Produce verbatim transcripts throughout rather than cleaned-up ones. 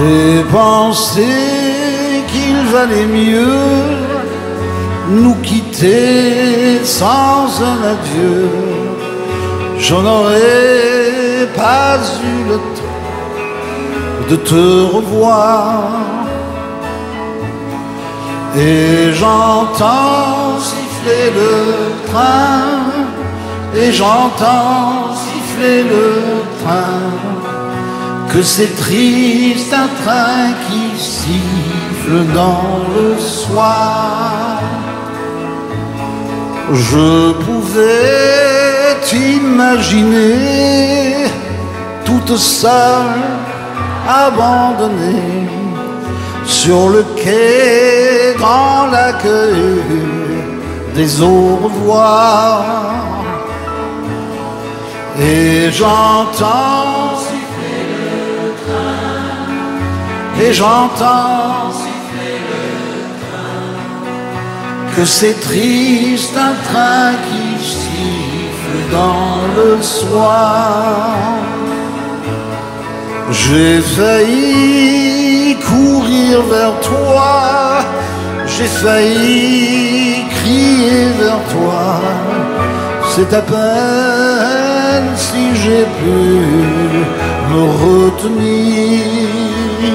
J'ai pensé qu'il valait mieux nous quitter sans un adieu. Je n'aurais pas eu le temps de te revoir. Et j'entends siffler le train, et j'entends siffler le train, que c'est triste un train qui siffle dans le soir. Je pouvais t'imaginer toute seule, abandonnée, sur le quai dans l'accueil des au revoir. Et j'entends siffler le train, et j'entends siffler le train, que c'est triste un train qui siffle dans le soir. J'ai failli courir vers toi, j'ai failli crier vers toi, c'est à peine si j'ai pu me retenir,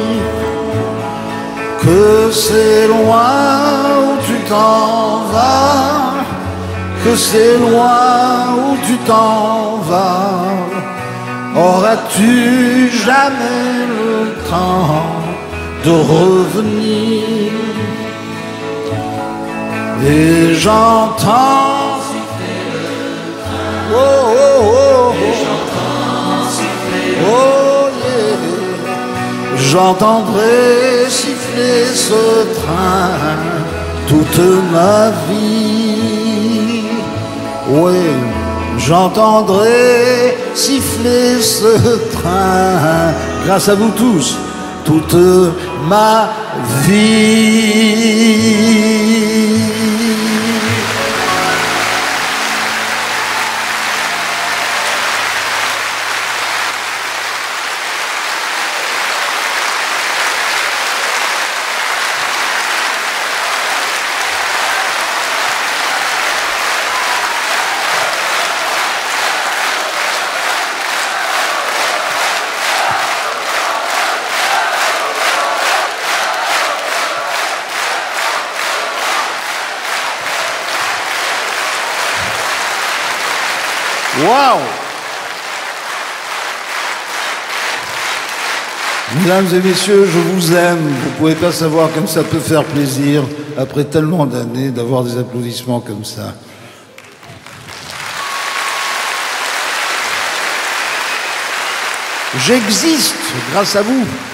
que c'est loin où tu t'en vas, que c'est loin où tu t'en vas. Auras-tu jamais le temps de revenir? Et j'entends siffler le train, oh, oh, oh, et j'entends siffler le oh, yeah. J'entendrai siffler ce train toute ma vie. Oui, j'entendrai siffler ce train, grâce à vous tous, toute ma vie. Waouh! Mesdames et messieurs, je vous aime. Vous ne pouvez pas savoir comme ça peut faire plaisir, après tellement d'années, d'avoir des applaudissements comme ça. J'existe grâce à vous.